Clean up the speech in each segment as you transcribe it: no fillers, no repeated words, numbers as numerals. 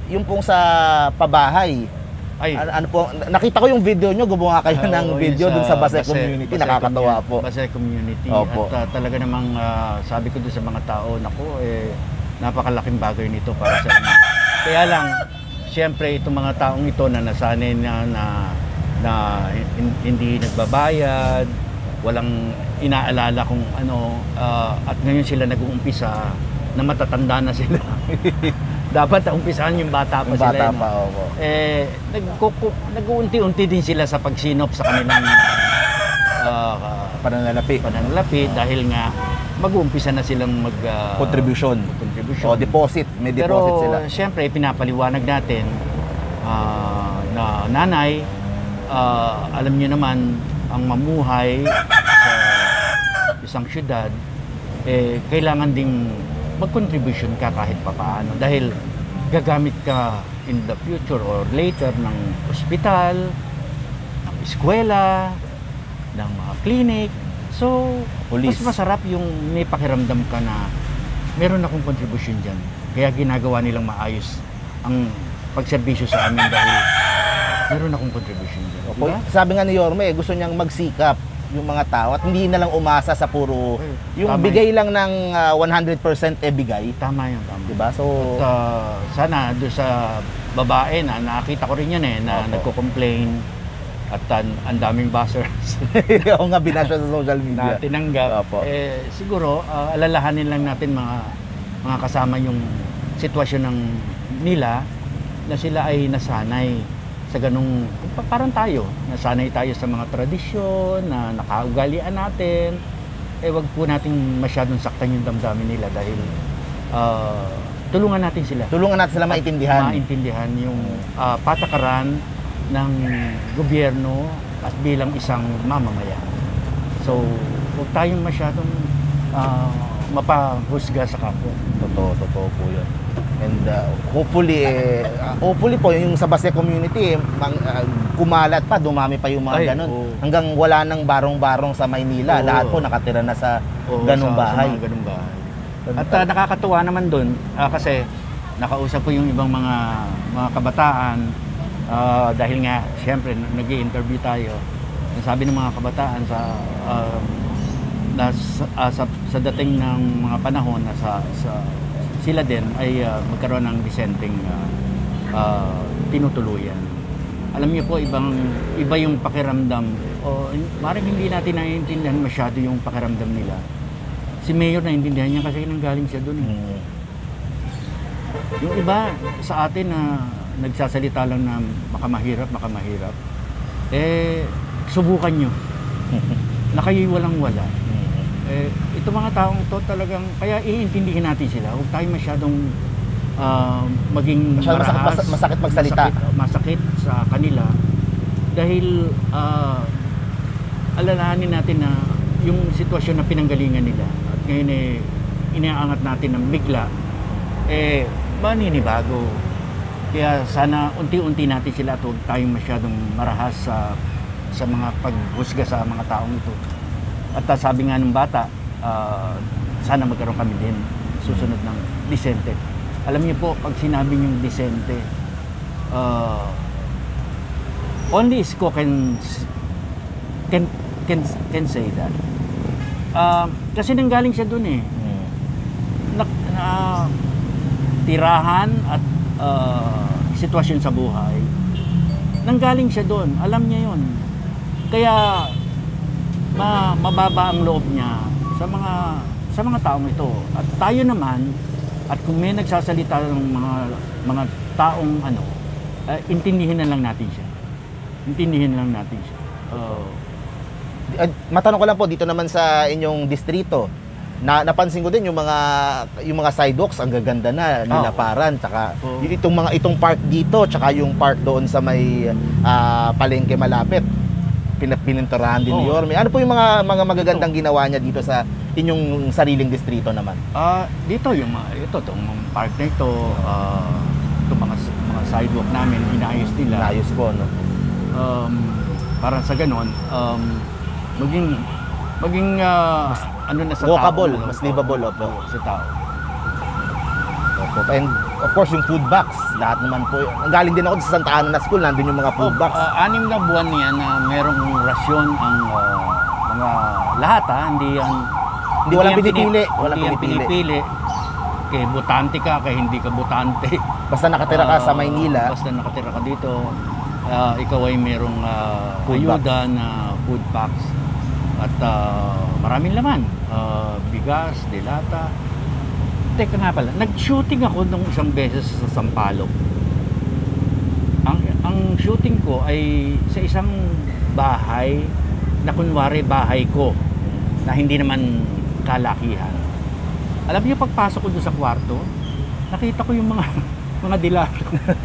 yung pong sa pabahay, Ay, ano po, nakita ko yung video nyo, gumawa kayo ng video dun sa Basay Community, nakakatawa po. Basay Community. Opo. At talaga namang sabi ko doon sa mga tao, naku, napakalaking bagay nito para sa inyo. Kaya lang, siyempre itong mga taong ito na nasanay hindi nagbabayad, walang inaalala kung ano, at ngayon sila nag-uumpisa na matatanda na sila. Dapat umpisahan yung bata pa Yung sila. bata no? pa, opo. Nag-uunti-unti din sila sa pagsinop sa kanilang pananalapi dahil nga mag-uumpisa na silang Contribution. O deposit, may deposit Pero sila. siyempre pinapaliwanag natin na nanay, alam niyo naman ang mamuhay sa isang syudad, kailangan ding mag-contribution ka kahit papaano dahil gagamit ka in the future or later ng ospital, ng eskwela, ng mga clinic. So, Police. mas masarap yung may pakiramdam ka na meron akong contribution dyan. Kaya ginagawa nilang maayos ang pagserbisyo sa amin dahil meron akong contribution dyan. Opo. Sabi nga ni Yorme, gusto niyang magsikap yung mga tao at hindi na lang umasa sa puro yung Tama bigay lang ng 100% bigay, Tama yun, tama. 'di ba? So At sana doon sa babae na nakita ko rin yun na Opo. nagko-complain at ang daming buzzers ako nga binasya sa social na media. tinanggap. Opo. Siguro alalahanin lang natin mga kasama yung sitwasyon ng nila na sila ay nasanay sa ganung parang tayo, nasanay tayo sa mga tradisyon na nakaugalian natin. Wag po nating masyadong saktan yung damdamin nila dahil tulungan natin sila. Tulungan natin sila maintindihan. Maintindihan yung patakaran ng gobyerno at bilang isang mamamayan. So, huwag tayong masyadong mapahusga sa kapwa. Totoo po 'yun. And hopefully po yung sa Basay Community kumalat pa, dumami pa yung mga ganun. Hanggang wala nang barong-barong sa Maynila. Lahat po nakatira na sa ganung bahay. Sa mga ganung bahay. At nakakatuwa naman doon kasi nakausap ko yung ibang mga kabataan dahil nga siyempre nag-i-interview tayo. Sabi ng mga kabataan sa dating ng mga panahon na sila din ay magkaroon ng disenteng tinutuluyan. Alam niyo po, iba yung pakiramdam. Maaaring hindi natin naiintindihan masyado yung pakiramdam nila. Si Mayor naiintindihan niya kasi nanggaling siya doon. Yung iba sa atin na nagsasalita lang na makamahirap, subukan nyo na kayo'y walang-wala. Itong mga taong to talagang, kaya iintindihin natin sila. Huwag tayo masyadong maging masakit magsalita. Masakit sa kanila. Dahil alalahanin natin na yung sitwasyon na pinanggalingan nila at ngayon inaangat natin ng bigla, maninibago. Kaya sana unti-unti natin sila at huwag tayong masyadong marahas sa mga paghusga sa mga taong ito. At sabi nga ng bata, sana magkaroon kami din susunod ng disente. Alam niyo po, pag sinabi niyong disente, only Isko can say that. Kasi nanggaling siya dun tirahan at sitwasyon sa buhay. Nanggaling siya dun, alam niya yun. Kaya mababa ang loob niya sa mga taong ito. At tayo naman, at kung may nagsasalita ng mga taong intindihin na lang natin siya. Matanong ko lang po dito naman sa inyong distrito. Napansin ko din yung mga sidewalks ang gaganda na nilaparan, tsaka itong park dito, tsaka yung park doon sa may palengke malapit. Pininturahan din ni Yorme. Ano po yung mga magagandang ginawa niya dito sa inyong sariling distrito naman? Dito itong park na ito, itong mga sidewalk namin inaayos nila. Inaayos po, no? Para sa ganon, maging ano na sa walkable, tao, mas livable sa tao. Opo. And of course, yung food box. Lahat naman po. Galing din ako sa Santa Ana na school, nandun yung mga food box. 6 na buwan niya na merong rasyon ang mga lahat hindi Hindi walang yan pinipili. Walang hindi yan pinipili. Kaya butante ka, kaya hindi ka butante. Basta nakatira ka sa Maynila. Basta nakatira ka dito, ikaw ay merong Food ayuda na food packs. At maraming laman. Bigas, delata. Teka nga pala, nag-shooting ako nung isang beses sa Sampaloc. Ang shooting ko ay sa isang bahay na kunwari bahay ko na hindi naman kalakihan. Alam niyo, pagpasok ko doon sa kwarto, nakita ko yung mga mga dilato.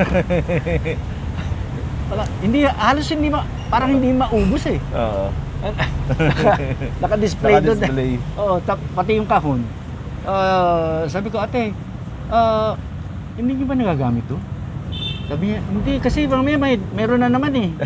Halos hindi parang hindi maubos eh. Oo. Naka-display doon. Naka-display. Oo, pati yung kahon. Sabi ko, ate, hindi niyo ba nagagamit to? Sabi niya, hindi, kasi mamaya meron na naman eh.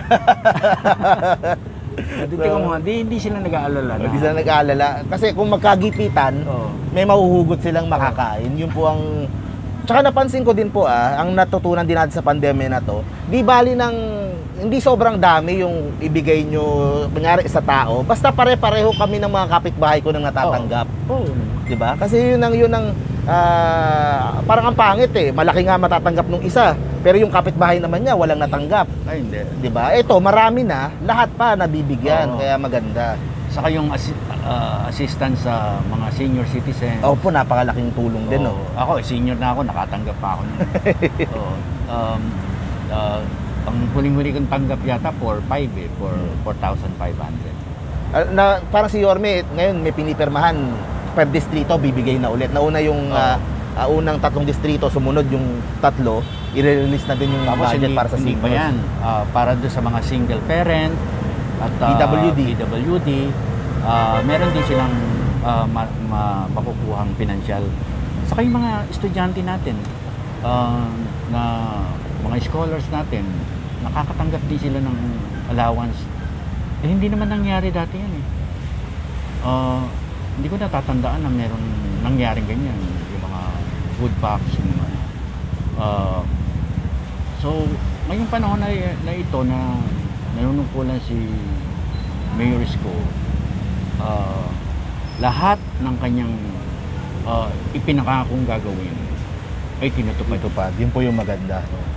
Tingnan mo, hindi sila nag-aalala na. Hindi sila nag-aalala. Kasi kung magkagipitan, may mahuhugot silang makakain. Yun po ang... Tsaka napansin ko din po ang natutunan din natin sa pandemya na to, di bali ng... Hindi sobrang dami yung ibigay nyo, kunyari sa tao. Basta pare-pareho kami ng mga kapitbahay ko nang natatanggap. Oo. Di ba? Kasi yun ang parang ang pangit eh. Malaki nga matatanggap nung isa. Pero yung kapitbahay naman niya, walang natanggap. Ay, hindi. Di ba? Ito, marami na. Lahat pa nabibigyan. Oo. Kaya maganda. Saka yung assistance sa mga senior citizens. Opo, napakalaking tulong din. No? Ako, senior na ako, nakatanggap pa ako. Ang huling-huli kong tanggap yata for 4,500. Parang si Yorme, ngayon may pinipirmahan. Per distrito, bibigay na ulit. Nauna yung unang 3 distrito, sumunod yung 3, i-release na din yung budget para sa hindi seniors. pa yan. Para doon sa mga single parent at PWD, meron din silang makukuhang pinansyal. Saka yung mga estudyante natin, na mga scholars natin, nakakatanggap din sila ng allowance. Eh, hindi naman nangyari dati yan eh. Hindi ko natatandaan na meron nangyaring ganyan, yung mga food packs, yung mga, so ngayong panahon na ito na nanunungkulan si Mayor Isko, lahat ng kanyang ipinakakong gagawin ay tinutupad. Yun po yung maganda.